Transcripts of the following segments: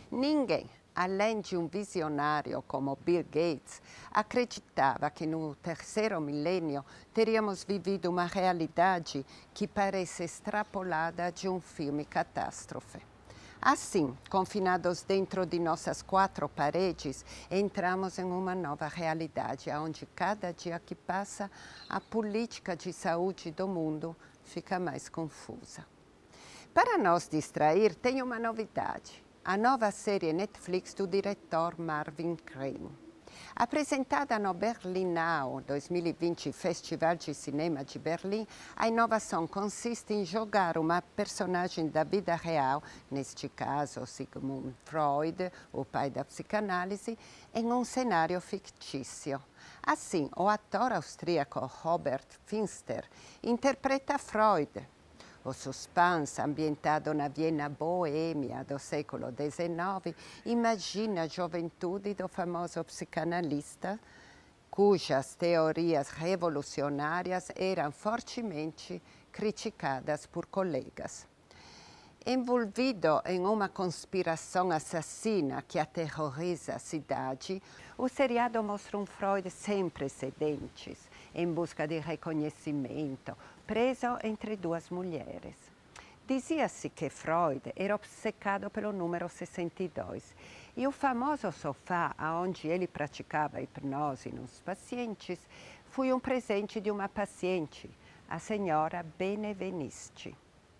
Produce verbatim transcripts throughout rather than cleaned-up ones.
Ninguém, além de um visionário como Bill Gates, acreditava que no terceiro milênio teríamos vivido uma realidade que parece extrapolada de um filme catástrofe. Assim, confinados dentro de nossas quatro paredes, entramos em uma nova realidade, onde cada dia que passa, a política de saúde do mundo fica mais confusa. Para nos distrair, tem uma novidade: a nova série Netflix do diretor Marvin Crane. Apresentada no Berlinale dois mil e vinte Festival de Cinema de Berlim, a inovação consiste em jogar uma personagem da vida real, neste caso Sigmund Freud, o pai da psicanálise, em um cenário fictício. Assim, o ator austríaco Robert Finster interpreta Freud. O suspense, ambientado na Viena boêmia do século dezenove, imagina a juventude do famoso psicanalista, cujas teorias revolucionárias eram fortemente criticadas por colegas. Envolvido em uma conspiração assassina que aterroriza a cidade, o seriado mostra um Freud sem precedentes, em busca de reconhecimento, preso entre duas mulheres. Dizia-se que Freud era obcecado pelo número sessenta e dois, e o famoso sofá onde ele praticava hipnose nos pacientes foi um presente de uma paciente, a senhora Benveniste.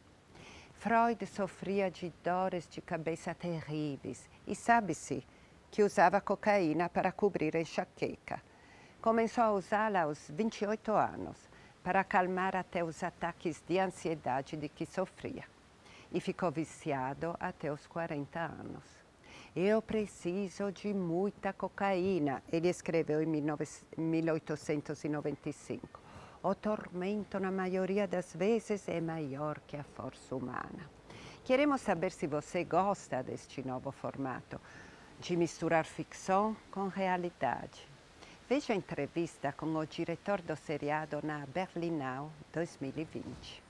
Freud sofria de dores de cabeça terríveis e sabe-se que usava cocaína para cobrir a enxaqueca. Começou a usá-la aos vinte e oito anos, para acalmar até os ataques de ansiedade de que sofria. E ficou viciado até os quarenta anos. Eu preciso de muita cocaína, ele escreveu em mil oitocentos e noventa e cinco. O tormento, na maioria das vezes, é maior que a força humana. Queremos saber se você gosta deste novo formato, de misturar ficção com realidade. Veja a entrevista com o diretor do seriado na Berlinale dois mil e vinte.